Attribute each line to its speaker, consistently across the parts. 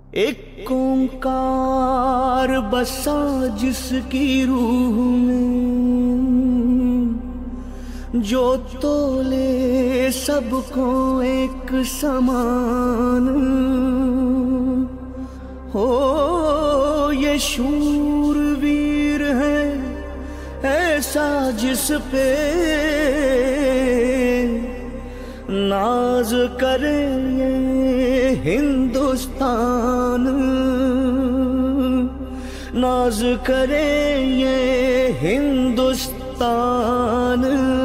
Speaker 1: एक ओंकार बसा जिसकी रूह में, जो तोले सबको एक समान। हो ये शूरवीर है ऐसा जिस पे नाज करे ये हिंदुस्तान, नाज करे ये हिंदुस्तान।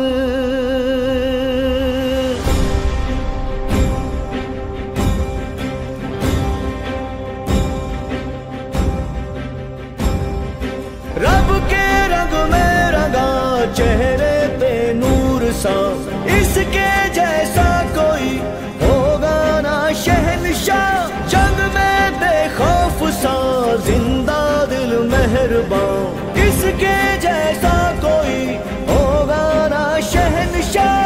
Speaker 1: रब के रंग में रंगा चेहरे पे नूर सा, इसके जैसा कोई होगा ना शहंशाह। जंग में बेखौफ सा जिंदा दिल मेहरबान, इसके जैसा कोई होगा ना शहंशाह।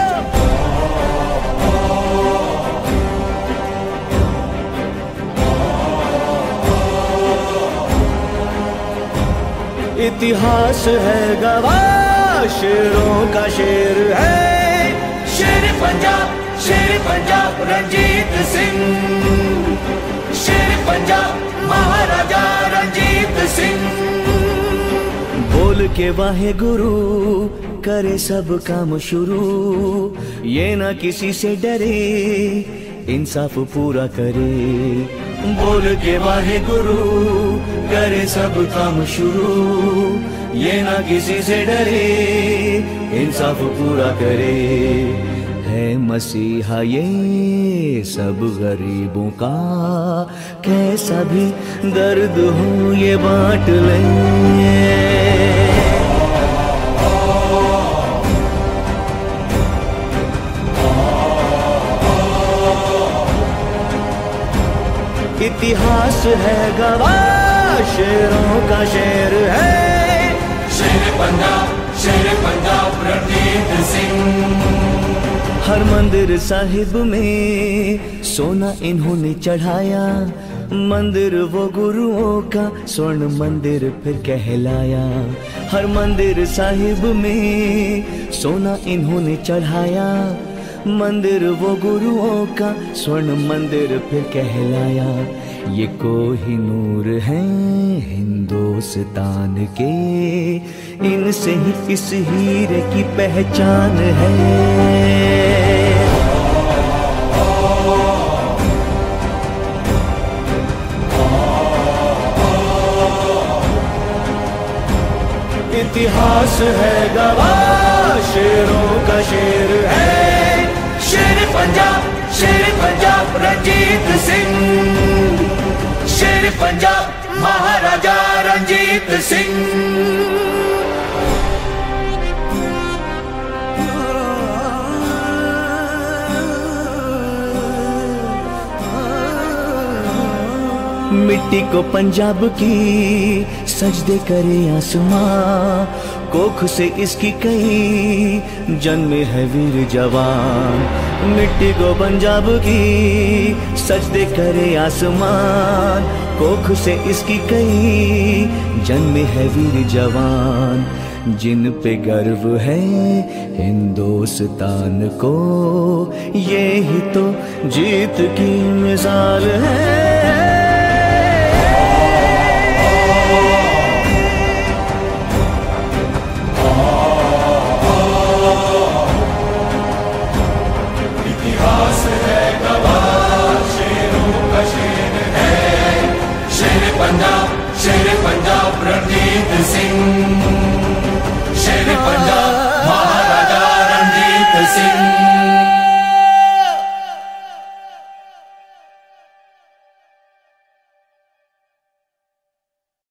Speaker 1: इतिहास है गवाह, शेरों का शेर है शेर पंजाब रंजीत सिंह। शेर पंजाब महाराजा रंजीत सिंह। बोल के वाहे गुरु करे सब काम शुरू, ये ना किसी से डरे इंसाफ पूरा करे। बोल के वाहे गुरु करे सब काम शुरू, ये ना किसी से डरे इंसाफ पूरा करे। है मसीहा ये सब गरीबों का, कैसा भी दर्द हो ये बांट ले। इतिहास है गवाह, शेरों का शेर है शेर पंजाब रणजीत सिंह। हर मंदिर साहिब में सोना इन्होंने चढ़ाया, मंदिर वो गुरुओं का स्वर्ण मंदिर फिर कहलाया। हर मंदिर साहिब में सोना इन्होंने चढ़ाया, मंदिर वो गुरुओं का स्वर्ण मंदिर फिर कहलाया। ये कोहिनूर हैं हिंदुस्तान के, इनसे ही इस हीरे की पहचान है। इतिहास है गवाह, शेरों का शेर है शेर पंजाब रंजीत सिंह। शेर पंजाब महाराजा रंजीत सिंह। मिट्टी को पंजाब की सजदे करे आसमां, कोख से इसकी कई जन्मे है वीर जवान। मिट्टी को पंजाब की सजदे करे आसमान, कोख से इसकी कई जन्मे है वीर जवान। जिन पे गर्व है हिंदुस्तान को, ये ही तो जीत की मिसाल है।
Speaker 2: शेर पंजाब रणजीत सिंह। शेर पंजाब महाराजा रणजीत सिंह।